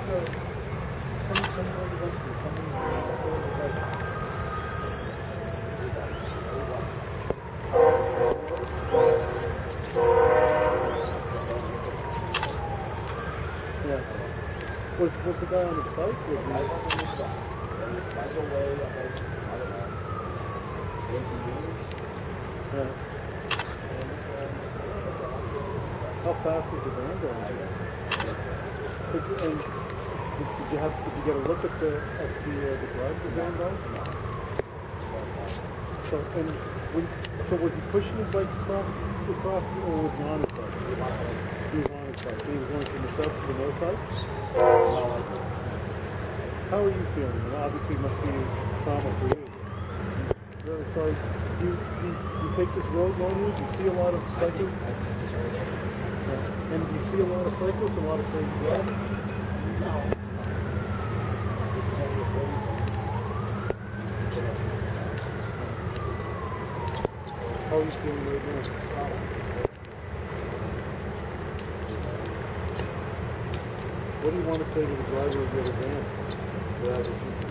Was the guy on his bike? Was he? I was on this stuff. Guys away, I don't know, 20 years. Yeah. How fast was the van going? And did you get a look at the drive the van going? So was he pushing his bike across or was he on his bike? He was on his bike. He was going from the south to the north side? How are you feeling? Obviously it must be trauma for you. Really sorry. Do you take this road normally? Do you see a lot of cyclists? And do you see a lot of cyclists, a lot of crazy guys? No. How are you feeling right now? What do you want to say to the driver of the other van?